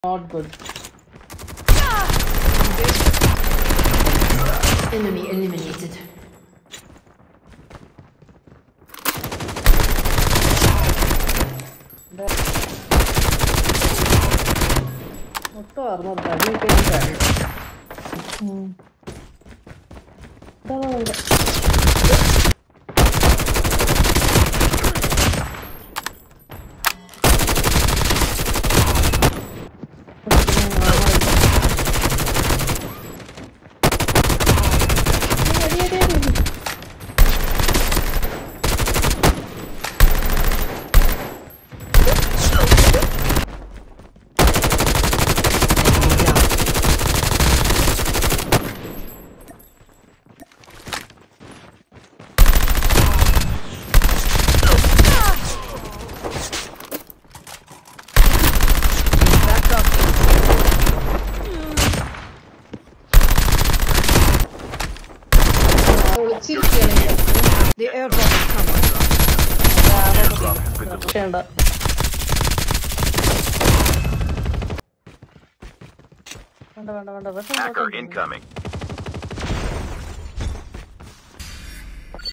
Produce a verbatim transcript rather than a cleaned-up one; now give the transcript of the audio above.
Not good. Enemy eliminated. മൊത്തം armour തടി കഴിഞ്ഞാൽ The airdrop is coming. വേണ്ട വേണ്ട വേണ്ട Hacker incoming.